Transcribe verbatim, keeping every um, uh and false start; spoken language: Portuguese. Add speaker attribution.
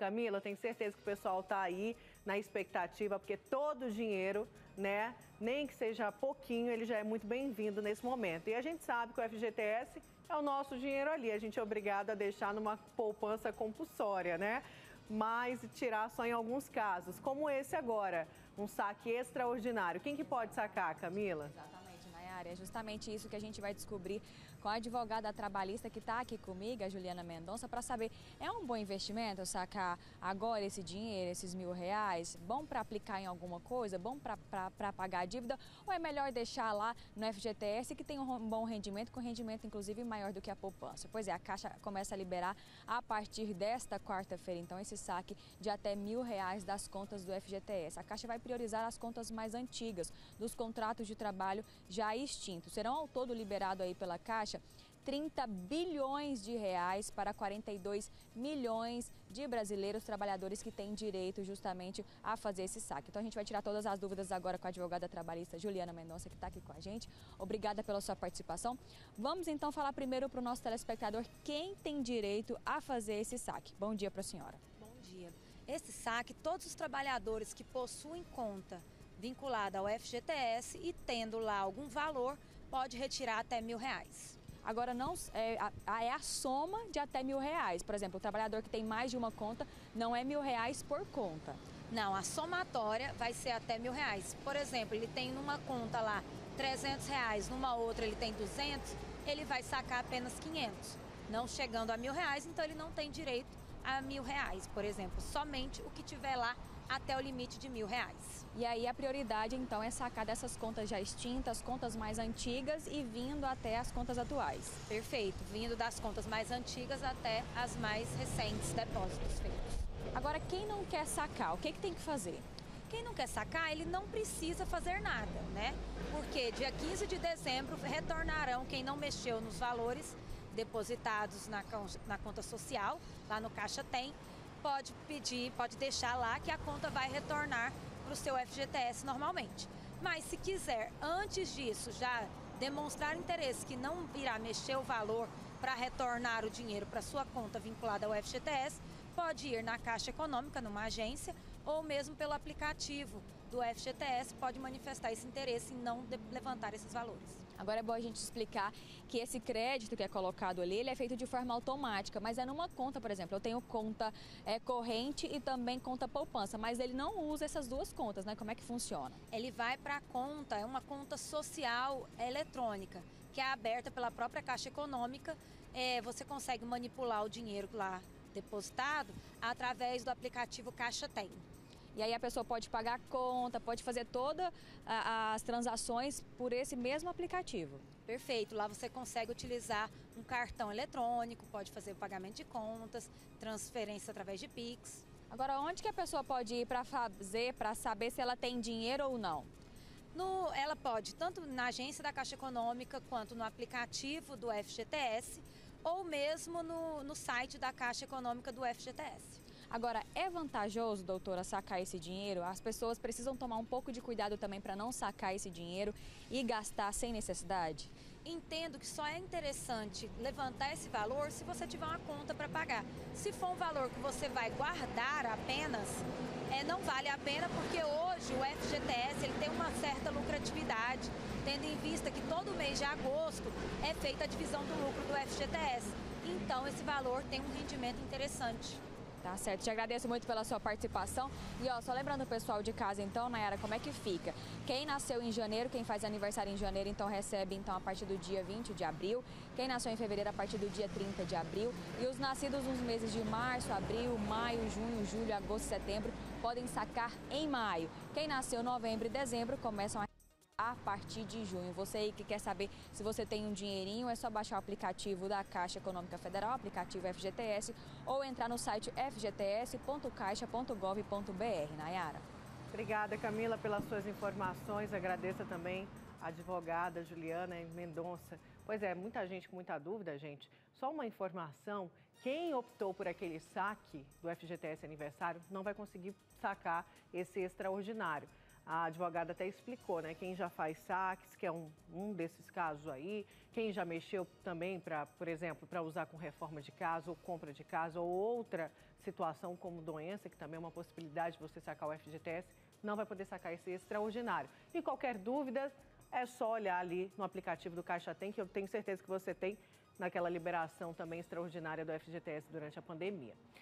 Speaker 1: Camila, eu tenho certeza que o pessoal está aí na expectativa, porque todo o dinheiro, né, nem que seja pouquinho, ele já é muito bem-vindo nesse momento. E a gente sabe que o F G T S é o nosso dinheiro ali, a gente é obrigado a deixar numa poupança compulsória, né? Mas tirar só em alguns casos, como esse agora, um saque extraordinário. Quem que pode sacar, Camila?
Speaker 2: Exatamente, Nayara, é justamente isso que a gente vai descobrir com a advogada trabalhista que está aqui comigo, a Juliana Mendonça, para saber, é um bom investimento sacar agora esse dinheiro, esses mil reais? Bom para aplicar em alguma coisa? Bom para pagar a dívida? Ou é melhor deixar lá no F G T S, que tem um bom rendimento, com rendimento inclusive maior do que a poupança? Pois é, a Caixa começa a liberar a partir desta quarta-feira, então, esse saque de até mil reais das contas do F G T S. A Caixa vai priorizar as contas mais antigas dos contratos de trabalho já extintos. Serão ao todo liberado aí pela Caixa trinta bilhões de reais para quarenta e dois milhões de brasileiros trabalhadores que têm direito justamente a fazer esse saque. Então a gente vai tirar todas as dúvidas agora com a advogada trabalhista Juliana Mendonça, que está aqui com a gente. Obrigada pela sua participação. Vamos então falar primeiro para o nosso telespectador quem tem direito a fazer esse saque. Bom dia para a senhora.
Speaker 3: Bom dia. Esse saque, todos os trabalhadores que possuem conta vinculada ao F G T S e tendo lá algum valor, pode retirar até mil reais.
Speaker 2: Agora, não é a, é a soma de até mil reais. Por exemplo, o trabalhador que tem mais de uma conta, não é mil reais por conta.
Speaker 3: Não, a somatória vai ser até mil reais. Por exemplo, ele tem numa conta lá trezentos reais, numa outra ele tem duzentos, ele vai sacar apenas quinhentos. Não chegando a mil reais, então ele não tem direito a mil reais, por exemplo. Somente o que tiver lá até o limite de mil reais.
Speaker 2: E aí a prioridade, então, é sacar dessas contas já extintas, contas mais antigas e vindo até as contas atuais.
Speaker 3: Perfeito, vindo das contas mais antigas até as mais recentes, depósitos feitos.
Speaker 2: Agora, quem não quer sacar, o que, que tem que fazer?
Speaker 3: Quem não quer sacar, ele não precisa fazer nada, né? Porque dia quinze de dezembro retornarão quem não mexeu nos valores depositados na, na conta social, lá no Caixa Tem, pode pedir, pode deixar lá que a conta vai retornar para o seu F G T S normalmente. Mas se quiser, antes disso, já demonstrar interesse que não irá mexer o valor para retornar o dinheiro para sua conta vinculada ao F G T S, pode ir na Caixa Econômica, numa agência, ou mesmo pelo aplicativo do F G T S, pode manifestar esse interesse em não levantar esses valores.
Speaker 2: Agora é bom a gente explicar que esse crédito que é colocado ali, ele é feito de forma automática, mas é numa conta, por exemplo, eu tenho conta é, corrente e também conta poupança, mas ele não usa essas duas contas, né? Como é que funciona?
Speaker 3: Ele vai para a conta, é uma conta social eletrônica, que é aberta pela própria Caixa Econômica. É, você consegue manipular o dinheiro lá depositado através do aplicativo Caixa Tem.
Speaker 2: E aí a pessoa pode pagar a conta, pode fazer todas as transações por esse mesmo aplicativo.
Speaker 3: Perfeito, lá você consegue utilizar um cartão eletrônico, pode fazer o pagamento de contas, transferência através de Pix.
Speaker 2: Agora, onde que a pessoa pode ir para fazer, para saber se ela tem dinheiro ou não?
Speaker 3: No, ela pode, tanto na agência da Caixa Econômica, quanto no aplicativo do F G T S, ou mesmo no, no site da Caixa Econômica do F G T S.
Speaker 2: Agora, é vantajoso, doutora, sacar esse dinheiro? As pessoas precisam tomar um pouco de cuidado também para não sacar esse dinheiro e gastar sem necessidade?
Speaker 3: Entendo que só é interessante levantar esse valor se você tiver uma conta para pagar. Se for um valor que você vai guardar apenas, é, não vale a pena, porque hoje o F G T S ele tem uma certa lucratividade, tendo em vista que todo mês de agosto é feita a divisão do lucro do F G T S. Então, esse valor tem um rendimento interessante.
Speaker 2: Tá certo, te agradeço muito pela sua participação. E ó, só lembrando o pessoal de casa então, Nayara, como é que fica? Quem nasceu em janeiro, quem faz aniversário em janeiro, então recebe então a partir do dia vinte de abril. Quem nasceu em fevereiro, a partir do dia trinta de abril. E os nascidos nos meses de março, abril, maio, junho, julho, agosto e setembro podem sacar em maio. Quem nasceu em novembro e dezembro começam a a partir de junho. Você aí que quer saber se você tem um dinheirinho, é só baixar o aplicativo da Caixa Econômica Federal, aplicativo F G T S, ou entrar no site f g t s ponto caixa ponto gov ponto b r. Nayara.
Speaker 1: Obrigada, Camila, pelas suas informações. Agradeço também a advogada Juliana Mendonça. Pois é, muita gente com muita dúvida, gente. Só uma informação, quem optou por aquele saque do F G T S aniversário não vai conseguir sacar esse extraordinário. A advogada até explicou, né? Quem já faz saques, que é um, um desses casos aí, quem já mexeu também, para, por exemplo, para usar com reforma de casa ou compra de casa ou outra situação como doença, que também é uma possibilidade de você sacar o F G T S, não vai poder sacar esse extraordinário. E qualquer dúvida, é só olhar ali no aplicativo do Caixa Tem, que eu tenho certeza que você tem naquela liberação também extraordinária do F G T S durante a pandemia.